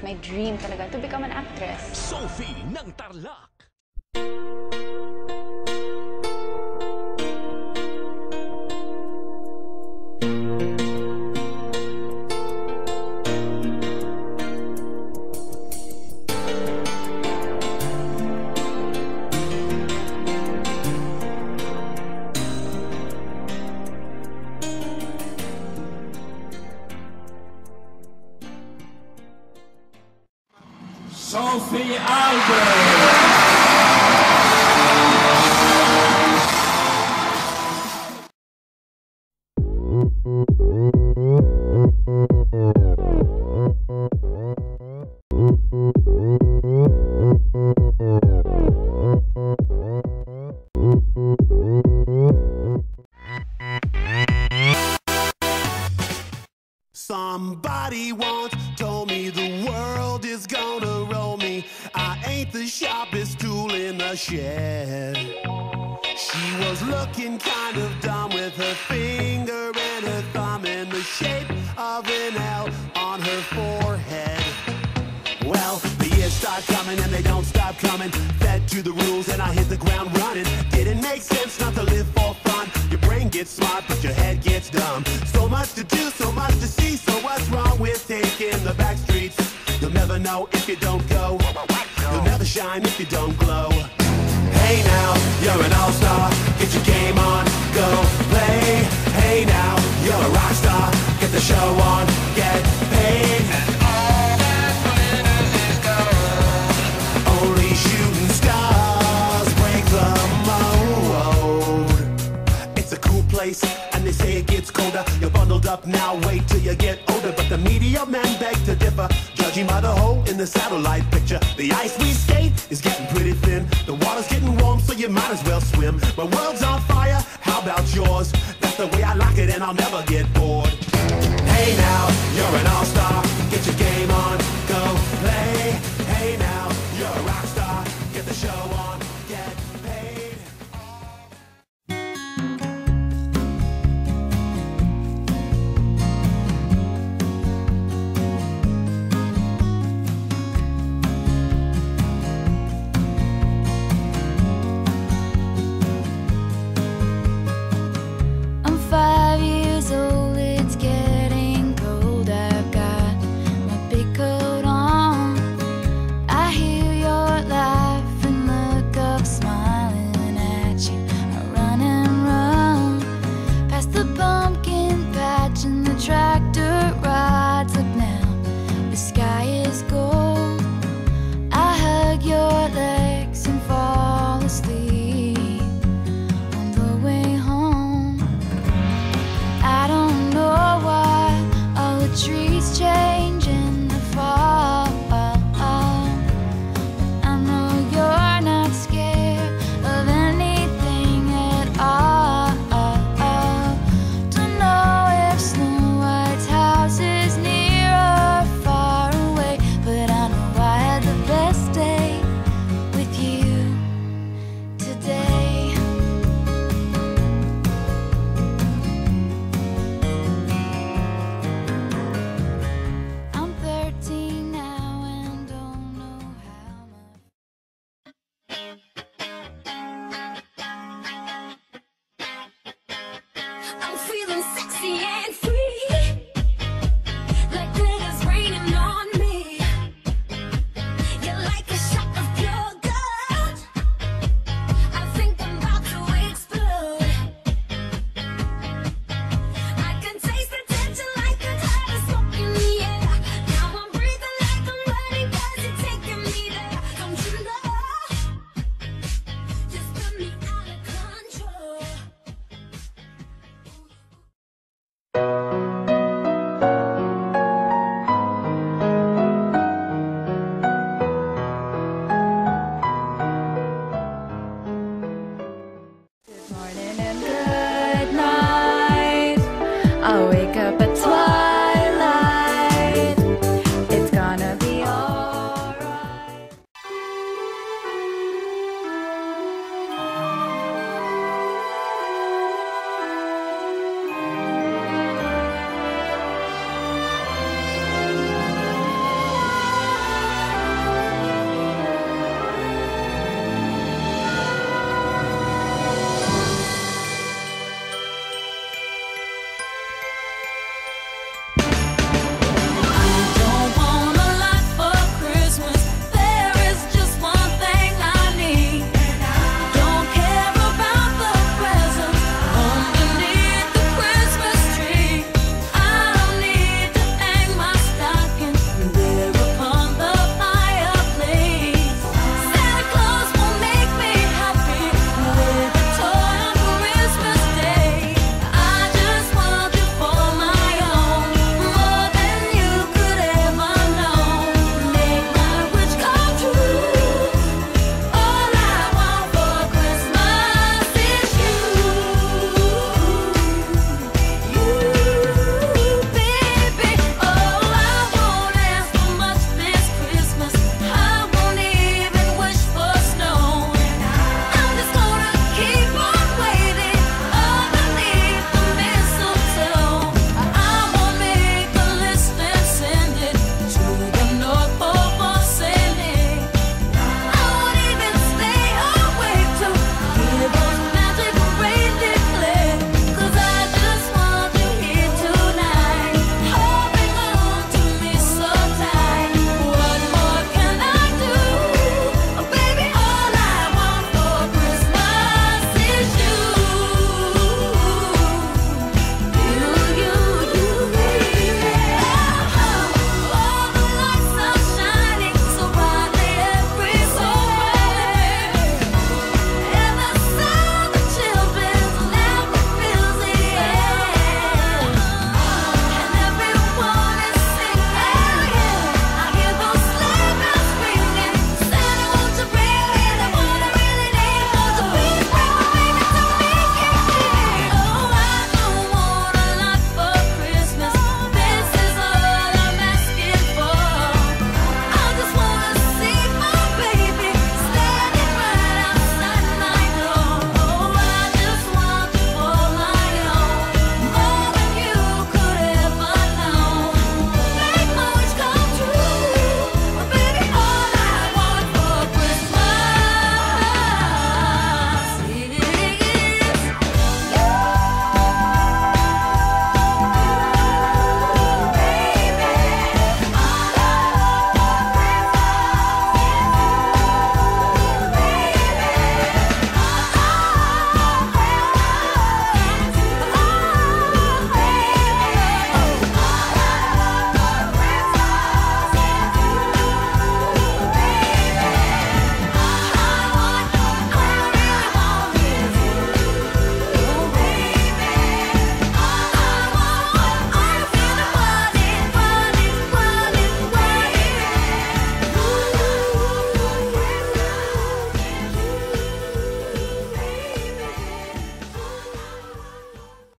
It's my dream talaga to become an actress. Sophie ng Tarlac. Sophie Albert. Somebody once told me the world is gonna roll me. I ain't the sharpest tool in the shed. She was looking kind of dumb with her finger and her thumb in the shape of an L on her forehead. Well, the years start coming and they don't stop coming. Fed to the rules and I hit the ground running. Didn't make sense not to live for fun. Your brain gets smart but your head gets dumb. So much to do, so much to see. So what's wrong with taking the back streets? You'll never know if you don't go. You'll never shine if you don't glow. Hey now, you're an all-star. Get your game on, go play. Hey now, you're a rock star. Get the show on, get paid. Only shooting stars break the mold. It's a cool place, and they say it gets colder. You're bundled up now, wait till you get older. But the media men beg to differ, judging by the hole in the satellite picture. The ice we skate is getting pretty thin. The water's getting warm, so you might as well swim. My world's on fire, how about yours? That's the way I like it, and I'll never get bored. Hey now, you're an all-star. Get your game on, go play. Hey now, you're a rock star. Get the show on, get paid. I'm 5 years old, it's getting cold. I've got my big coat on. I hear your laugh and look up, smiling at you. I run and run past the pumpkin patch and the tractor rides up now. The sky is gold. I hug your legs and fall asleep on the way home. I don't know why all the trees change in the fall. I know you're not scared of anything at all. Don't know if Snow White's house is near or far away, but I know I had the best day with you today. I'm 13 now and don't know how much. I'm feeling sexy